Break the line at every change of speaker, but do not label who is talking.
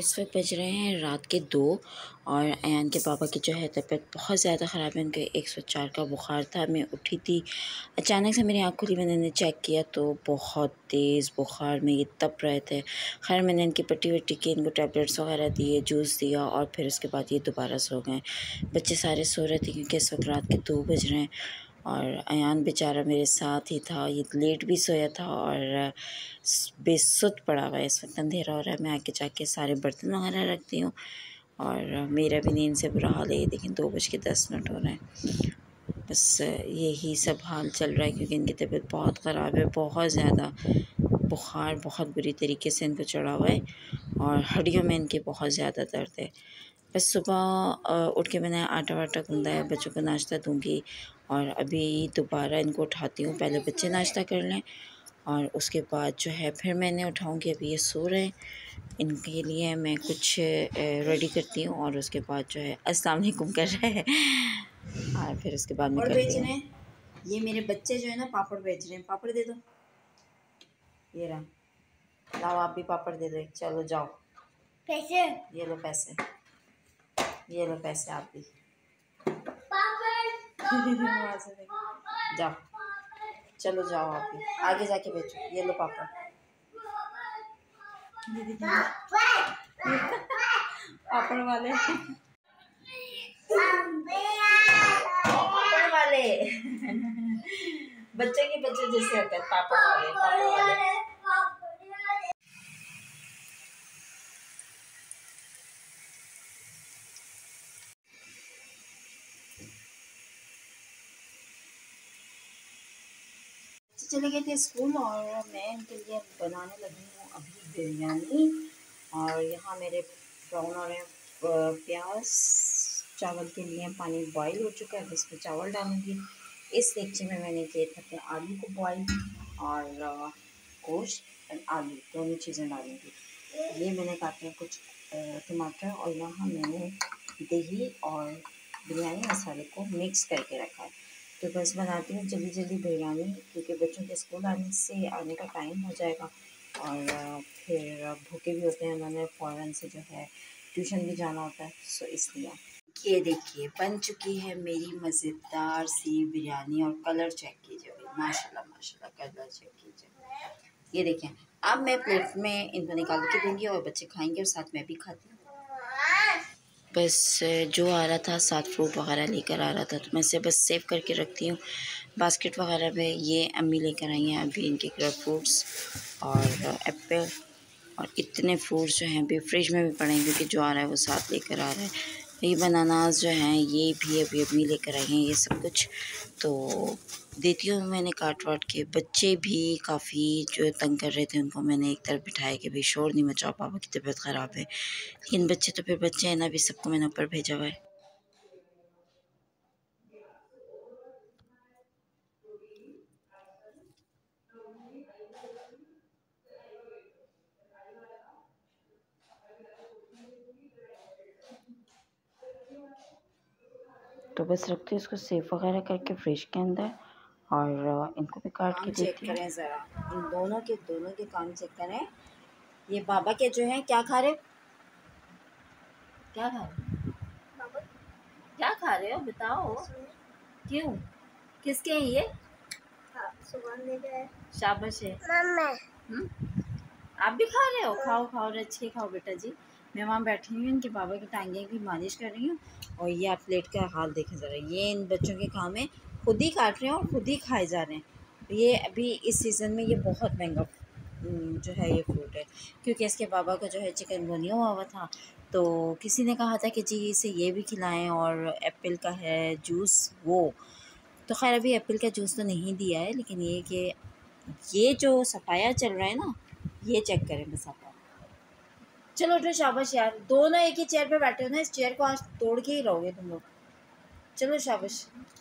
इस वक्त बज रहे हैं रात के 2 और अयान के पापा की जो है तबीयत बहुत ज़्यादा ख़राब है। उनके 104 का बुखार था। मैं उठी थी, अचानक से मेरी आँख खुली, मैंने चेक किया तो बहुत तेज़ बुखार में ये तप रहे थे। खैर मैंने इनकी पट्टी वट्टी की, इनको टैबलेट्स वगैरह दिए, जूस दिया और फिर उसके बाद ये दोबारा सो गए। बच्चे सारे सो रहे थे क्योंकि इस वक्त रात के 2 बज रहे हैं और अयान बेचारा मेरे साथ ही था। ये लेट भी सोया था और बेसुध पड़ा हुआ है। इस वक्त अंधेरा हो रहा है। मैं आके जाके सारे बर्तन वगैरह रखती हूँ और मेरा भी नींद से बुरा हाल है। ये देखें 2:10 हो रहे हैं। बस यही सब हाल चल रहा है क्योंकि इनकी तबीयत बहुत ख़राब है। बहुत ज़्यादा बुखार बहुत बुरी तरीके से इनको चढ़ा हुआ है और हड्डियों में इनके बहुत ज़्यादा दर्द है। बस सुबह उठ के मैंने आटा वाटा गूँधा है, बच्चों को नाश्ता दूँगी और अभी दोबारा इनको उठाती हूँ। पहले बच्चे नाश्ता कर लें और उसके बाद जो है फिर मैं इन्हें उठाऊँगी। अभी ये सो रहे हैं, इनके लिए मैं कुछ रेडी करती हूँ और उसके बाद जो है अस्सलाम वालेकुम कर रहे हैं और फिर उसके बाद मैं करती हूँ।
ये मेरे बच्चे जो है ना पापड़ बेच रहे हैं। पापड़ दे दो, ये रहा, लाओ आप भी पापड़ दे दो। चलो जाओ, पैसे ये लो, पैसे ये लो, पैसे आप भी जाओ, चलो जाओ आप भी आगे जाके बेचो। ये लो पापड़, पापड़ वाले पापड़ वाले बच्चे के बच्चे जैसे होते हैं, पापड़ वाले पापड़ वाले। चले गए थे स्कूल और मैं इनके लिए बनाने लगी हूँ अभी बिरयानी। और यहाँ मेरे ब्राउन और प्याज चावल के लिए पानी बॉईल हो चुका है। इसमें चावल डालूँगी। इस देगचे में मैंने किए थे अपने आलू को बॉईल और गोश्त और आलू दोनों चीज़ें डालूँगी। ये मैंने काटे हैं कुछ टमाटर और यहाँ मैंने दही और बिरयानी मसाले को मिक्स करके रखा है। तो बस बनाती हूँ जल्दी जल्दी बिरयानी क्योंकि बच्चों के स्कूल आने का टाइम हो जाएगा और फिर भूखे भी होते हैं। उन्होंने फ़ौरन से जो है ट्यूशन भी जाना होता है, सो इसलिए। ये देखिए बन चुकी है मेरी मज़ेदार सी बिरयानी और कलर चेक कीजिए भाई, माशाल्लाह माशाल्लाह, कलर चेक कीजिए। ये देखें, अब मैं प्लेट में इनको निकाल के दूँगी और बच्चे खाएंगे और साथ में भी खाती हूँ। बस जो आ रहा था साथ फ्रूट वगैरह लेकर आ रहा था तो मैं इसे बस सेव करके रखती हूँ बास्केट वगैरह में। ये अम्मी लेकर आई हैं अभी इनके ग्रेप फ्रूट्स और एप्पल और इतने फ्रूट्स जो हैं अभी फ्रिज में भी पड़े हैं क्योंकि जो आ रहा है वो साथ लेकर आ रहा है। ये बनानास जो हैं ये भी अभी अम्मी लेकर आई हैं ये सब कुछ, तो देती हूँ मैंने काट वाट के। बच्चे भी काफ़ी जो तंग कर रहे थे उनको मैंने एक तरफ बिठाया कि भाई शोर नहीं मचाओ, पापा की तबीयत ख़राब है। लेकिन बच्चे तो फिर बच्चे हैं ना, अभी सबको मैंने ऊपर भेजा हुआ है। तो बस रखती हूँ इसको सेव वगैरह करके फ्रिज के अंदर और इनको भी काट के देती हूँ। करें ज़रा, इन दोनों के काम चेक करें। ये बाबा के जो हैं क्या खा रहे, क्या खा रहे, क्या खा रहे हो बताओ, क्यों, किसके हैं ये? शाबाश है। आप भी खा रहे हो, खाओ खाओ, अच्छे खाओ बेटा जी। मैं वहाँ बैठी हुई हूँ इनके बाबा की टांगे की मालिश कर रही हूँ और ये आप प्लेट का हाल देखें ज़रा। ये इन बच्चों के काम है, खुद ही काट रहे हैं और खुद ही खाए जा रहे हैं। ये अभी इस सीज़न में ये बहुत महंगा जो है ये फ्रूट है क्योंकि इसके बाबा को जो है चिकनगुनिया हुआ था, तो किसी ने कहा था कि जी इसे ये भी खिलाएं और एप्पल का है जूस वो। तो खैर अभी एप्पल का जूस तो नहीं दिया है, लेकिन ये कि ये जो सफाया चल रहा है ना, ये चेक करें बस आप। चलो उठो, शाबाश यार, दोनों एक ही चेयर पे बैठे हो ना, इस चेयर को आज तोड़ के ही रहोगे तुम लोग। चलो शाबाश।